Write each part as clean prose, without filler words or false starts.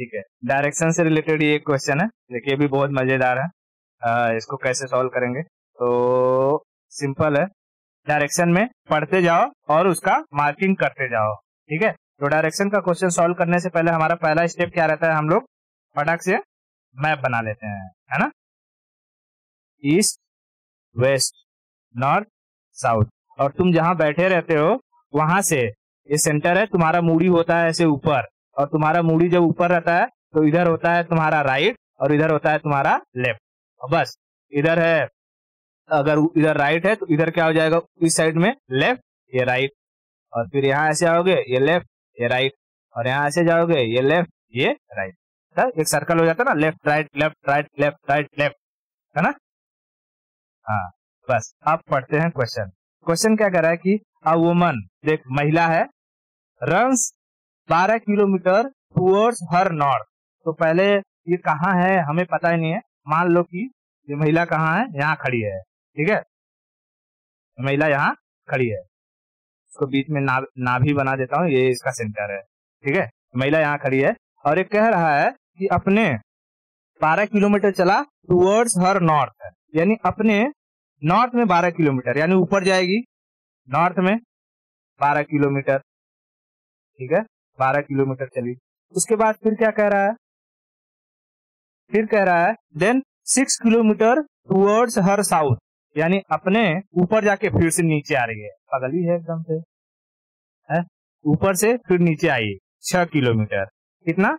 ठीक है, डायरेक्शन से रिलेटेड ये क्वेश्चन है, देखिए भी बहुत मजेदार है। इसको कैसे सॉल्व करेंगे, तो सिंपल है, डायरेक्शन में पढ़ते जाओ और उसका मार्किंग करते जाओ। ठीक है, तो डायरेक्शन का क्वेश्चन सॉल्व करने से पहले हमारा पहला स्टेप क्या रहता है, हम लोग फटाक से मैप बना लेते हैं, है ना। ईस्ट, वेस्ट, नॉर्थ, साउथ, और तुम जहां बैठे रहते हो वहां से ये सेंटर है, तुम्हारा मूडी होता है ऐसे ऊपर, और तुम्हारा मूडी जब ऊपर रहता है तो इधर होता है तुम्हारा राइट और इधर होता है तुम्हारा लेफ्ट। बस इधर है, अगर इधर राइट है तो इधर क्या हो जाएगा, इस साइड में लेफ्ट, ये राइट, और फिर यहाँ ऐसे आओगे ये लेफ्ट ये राइट, और यहाँ ऐसे जाओगे ये लेफ्ट ये राइट, तो एक सर्कल हो जाता है ना, left right left right left right left, है ना। हाँ, बस अब पढ़ते हैं क्वेश्चन। क्वेश्चन क्या कह रहा है कि अ वुमन, देख महिला है, runs 12 kilometre towards her north. तो पहले ये कहाँ है हमें पता ही नहीं है, मान लो कि ये महिला कहाँ है, यहाँ खड़ी है। ठीक है, महिला यहाँ खड़ी है, इसको बीच में नाभि बना देता हूँ, ये इसका सेंटर है। ठीक है, महिला यहाँ खड़ी है और ये कह रहा है कि अपने 12 किलोमीटर चला टुवर्ड्स हर नॉर्थ, यानी अपने नॉर्थ में 12 किलोमीटर, यानी ऊपर जाएगी नॉर्थ में 12 किलोमीटर। ठीक है, 12 किलोमीटर चली, उसके बाद फिर क्या कह रहा है, फिर कह रहा है then 6 kilometre towards her south, यानी अपने ऊपर जाके फिर से नीचे आ रही है, पागल ही है एकदम से, है ऊपर से फिर नीचे आई 6 किलोमीटर, कितना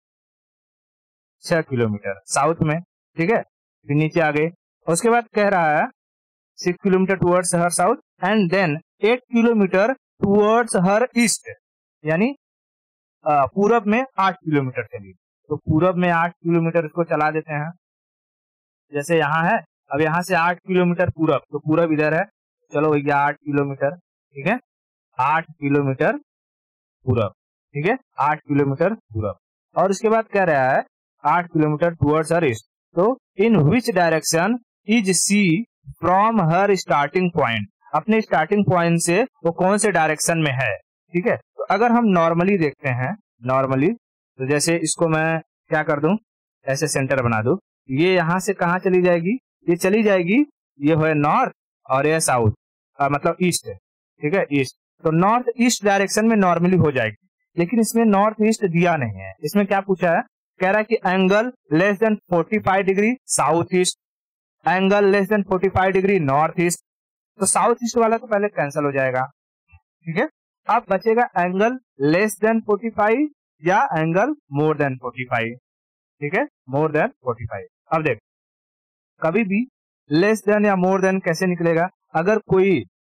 6 किलोमीटर साउथ में। ठीक है, फिर नीचे आ गए, उसके बाद कह रहा है 6 kilometre towards her south and then 8 kilometre towards her east, यानी पूरब में 8 किलोमीटर चली। तो पूरब में 8 किलोमीटर इसको चला देते हैं, जैसे यहाँ है, अब यहाँ से 8 किलोमीटर पूरब, तो पूरब इधर है, चलो भैया 8 किलोमीटर। ठीक है, 8 किलोमीटर पूरब, ठीक है 8 किलोमीटर पूरब, और उसके बाद कह रहा है 8 किलोमीटर टुवर्ड्स हर ईस्ट। तो in which direction is she from her starting point, अपने स्टार्टिंग पॉइंट से वो कौन से डायरेक्शन में है। ठीक है, तो अगर हम नॉर्मली देखते हैं, नॉर्मली तो जैसे इसको मैं क्या कर दूं, ऐसे सेंटर बना दूं, ये यहाँ से कहाँ चली जाएगी, ये चली जाएगी, ये है नॉर्थ और ये साउथ, मतलब ईस्ट है। ठीक है, ईस्ट, तो नॉर्थ ईस्ट डायरेक्शन में नॉर्मली हो जाएगी, लेकिन इसमें नॉर्थ ईस्ट दिया नहीं है। इसमें क्या पूछा है, कह रहा है कि angle less than 45 degree south east, angle less than 45 degree north east, तो साउथ ईस्ट वाला तो पहले कैंसिल हो जाएगा। ठीक है, अब बचेगा एंगल लेस देन 45 या एंगल मोर देन 45। ठीक है, मोर देन 45। अब देख, कभी भी लेस देन या मोर देन कैसे निकलेगा, अगर कोई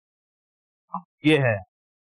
ये है,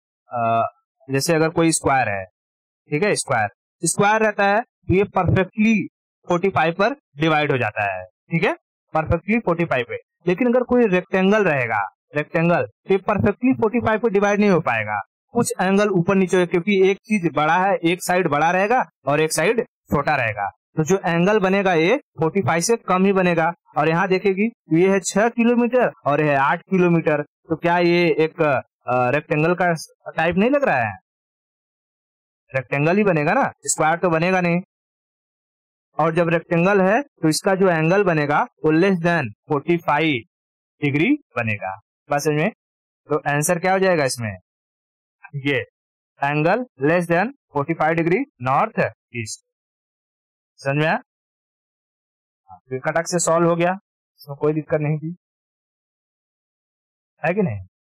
जैसे अगर कोई स्क्वायर है, ठीक है स्क्वायर, स्क्वायर रहता है तो ये परफेक्टली 45 पर डिवाइड हो जाता है। ठीक है, परफेक्टली 45 पे, लेकिन अगर कोई रेक्टेंगल रहेगा, रेक्टेंगल, तो ये परफेक्टली 45 पे डिवाइड नहीं हो पाएगा, कुछ एंगल ऊपर नीचे, क्योंकि एक चीज बड़ा है, एक साइड बड़ा रहेगा और एक साइड छोटा रहेगा, तो जो एंगल बनेगा ये 45 से कम ही बनेगा। और यहाँ देखेगी ये है 6 किलोमीटर और ये है 8 किलोमीटर, तो क्या ये एक रेक्टेंगल का टाइप नहीं लग रहा है, रेक्टेंगल ही बनेगा ना, स्क्वायर तो बनेगा नहीं। और जब रेक्टेंगल है तो इसका जो एंगल बनेगा वो लेस देन 45 डिग्री बनेगा, बस में। तो आंसर क्या हो जाएगा इसमें, ये angle less than 45 degree north east. समझ में आया, फिर कटक से सॉल्व हो गया, इसमें कोई दिक्कत नहीं थी, है कि नहीं।